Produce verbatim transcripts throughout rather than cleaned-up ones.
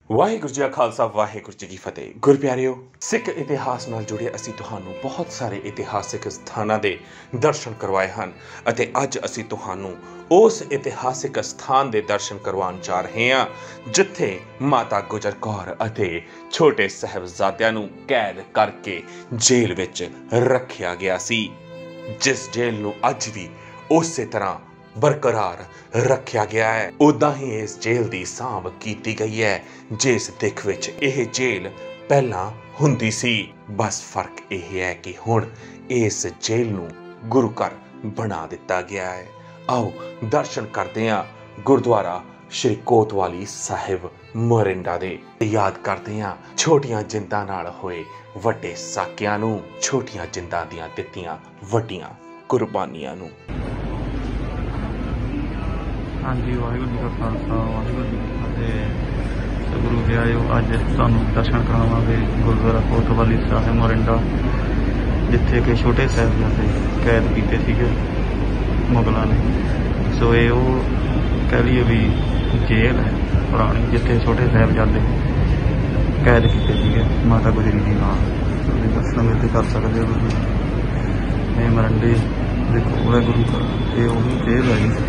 ਵਾਹਿਗੁਰੂ ਜੀ ਕਾ ਖਾਲਸਾ ਵਾਹਿਗੁਰੂ ਜੀ ਕੀ ਫਤਿਹ। ਗੁਰ ਪਿਆਰਿਓ, ਸਿੱਖ ਇਤਿਹਾਸ ਨਾਲ ਜੁੜੇ ਅਸੀਂ ਤੁਹਾਨੂੰ ਬਹੁਤ ਸਾਰੇ ਇਤਿਹਾਸਿਕ ਸਥਾਨਾਂ ਦੇ ਦਰਸ਼ਨ ਕਰਵਾਏ ਹਨ ਅਤੇ ਅੱਜ ਅਸੀਂ ਤੁਹਾਨੂੰ ਉਸ ਇਤਿਹਾਸਿਕ ਸਥਾਨ ਦੇ ਦਰਸ਼ਨ ਕਰਵਾਉਣ ਜਾ ਰਹੇ ਹਾਂ ਜਿੱਥੇ ਮਾਤਾ ਗੁਜਰ ਕੌਰ ਅਤੇ ਛੋਟੇ ਸਾਹਿਬਜ਼ਾਦਿਆਂ ਨੂੰ ਕੈਦ ਕਰਕੇ ਜੇਲ੍ਹ ਵਿੱਚ ਰੱਖਿਆ ਗਿਆ ਸੀ, ਜਿਸ ਜੇਲ੍ਹ ਨੂੰ ਅੱਜ ਵੀ ਉਸੇ ਤਰ੍ਹਾਂ बरकरार रखा गया है। उदा ही इस जेल की सांभ की गई है जिस दिख विच यह जेल पहला हुंदी सी। बस फर्क यह है कि हुण इस जेल नूं गुरु घर बना दिता गया है। आओ दर्शन करते हैं गुरुद्वारा श्री कोतवाली साहिब मोरिंडा दे। याद करते हैं छोटियां जिंदा नाल होए वड्डे साकियां नूं, छोटियां जिंदा दियां दित्तियां वड्डियां कुर्बानियां नूं। हाँ जी, वाहिगुरू जी का खालसा वाहिगुरू जी की फतेह। गुरु प्यारिओ, अज तुहानूं दर्शन करावांगे गुरुद्वारा कोतवाली साहिब मोरिंडा, जिथे कि छोटे साहिबजादे कैद कीते सीगे मुगलों ने। सो ये वो कह लीए भी जेल है पुरानी जिथे छोटे साहिबजादे कैद कीते सीगे माता गुजरी जी नाल। दर्शन मेले कर सकते हो तुसीं। ये मरंडे देखो है गुरु घर, ये वही जेल है जी।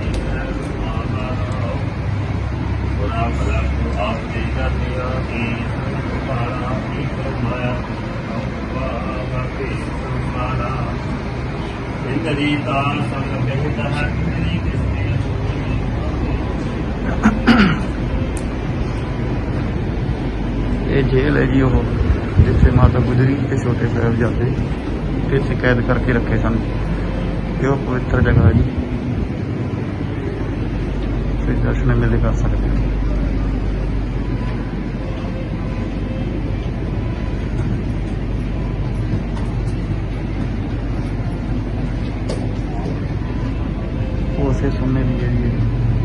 ये जेल है जी, वो जिथे माता गुजरी के छोटे साहिबजादे इसे कैद करके रखे सन। ये पवित्र जगह है जी, दर्शन मेले कर सकते हैं। उसे सुनने भी है ये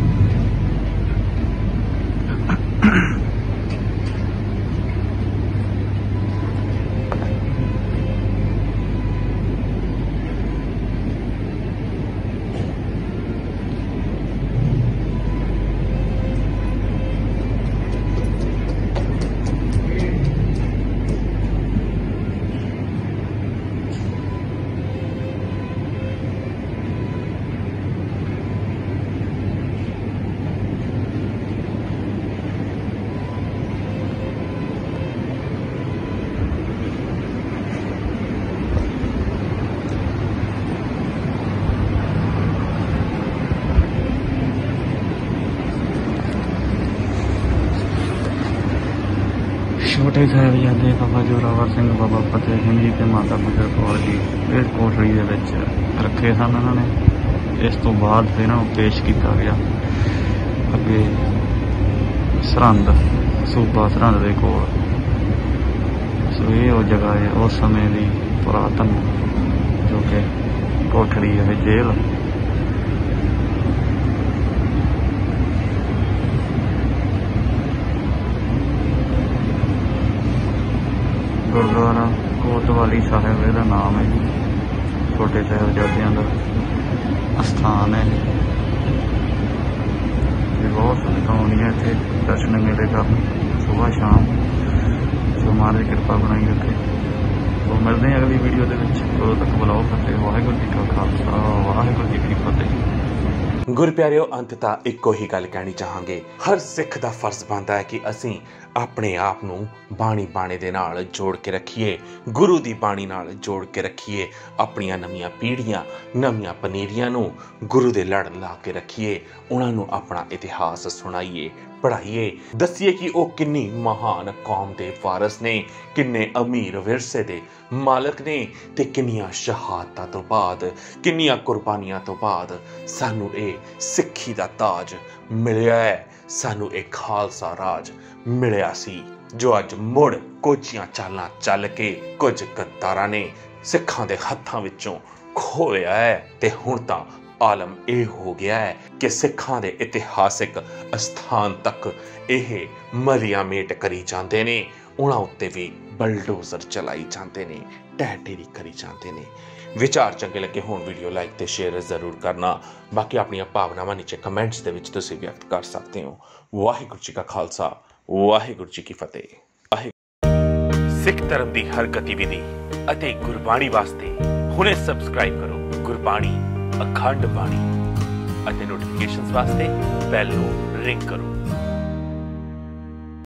छोटे साहिबजादे बाबा जोरावर सिंह, बाबा फतेह सिंह जी ते माता गुजर कौर जी इस कोठड़ी दे विच रखे सन उन्होंने। इस तो बाद फिर इन्हों पेश किया गया अगे सरहंद, सूबा सरहंद दे कोल। सो ये वो जगह है उस समय की पुरातन जो कि कोठड़ी है जेल। गुरुद्वारा कोतवाली साहिब का नाम है जी, छोटे साहिबजादियों का स्थान है। बहुत संगत आउंदियां इत्थे दर्शन मेले करन सुबह शाम। जो महाराज कृपा बनाई रखे। तो मिलते हैं अगली वीडियो के विच। उदों तक बुलाओ फतेह। वाहिगुरू जी का खालसा वाहिगुरू जी की फतेह। गुर प्यारिओ, अंततः इको ही गल कहनी चाहांगे, हर सिख का फर्ज बनता है कि असीं अपने आप नूं बाणी बाणे दे नाल जोड़ के रखिए, गुरु दी बाणी नाल जोड़ के रखिए। अपनियां नवीआं पीढ़ियां नवीआं पनीरियां नूं गुरु दे लड़ ला के रखिए। उन्हां नूं अपना इतिहास सुणाइए, पढ़ाइए, दसिए कि वो किन्नी महान कौम दे वारस ने, किन्ने अमीर विरसे दे मालक ने ते किन्नियां शहादतां तो बाद, किन्नियां कुर्बानियां तो बाद सानू ए सिक्खी दा ताज मिलिया है, सानू ए खालसा राज मिलिया सी, जो अज मुड़ कोचियां चालां चल के कुछ गद्दारां ने सिखां दे हत्थां विचों खोया है। ते हुण तां आलम यह हो गया है कि सिखां दे इतिहासिक स्थान तक यह मलिया मेट करी जाते ने, उन्हां उत्ते भी बलडोजर चलाई जाते ने, ढह ढेरी करी जाते ने। विचार चंगे लगे होण वीडियो लाइक ते शेयर जरूर करना। बाकी अपनी भावनावां नीचे कमेंट्स दे विच तुसीं व्यक्त कर सकते हो। वाहिगुरू जी का खालसा ਵਾਹਿਗੁਰੂ ਜੀ ਕੀ ਫਤਿਹ। ਵਾਹਿਗੁਰੂ। ਸਿੱਖ ਧਰਮ ਦੀ ਹਰ ਗਤੀਵਿਧੀ ਅਤੇ ਗੁਰਬਾਣੀ ਵਾਸਤੇ ਹੁਣੇ ਸਬਸਕ੍ਰਾਈਬ ਕਰੋ ਗੁਰਬਾਣੀ ਅਖੰਡ ਬਾਣੀ ਅਤੇ ਨੋਟੀਫਿਕੇਸ਼ਨਸ ਵਾਸਤੇ ਬੈਲ ਨੂੰ ਰਿੰਗ ਕਰੋ।